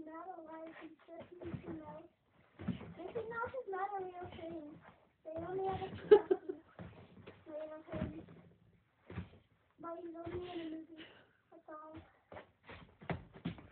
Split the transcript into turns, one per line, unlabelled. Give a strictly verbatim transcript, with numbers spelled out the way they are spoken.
not alive. He's just Mickey Mouse. Mickey Mouse is not a real thing. They only have a statue made of him. But he's only in a movie.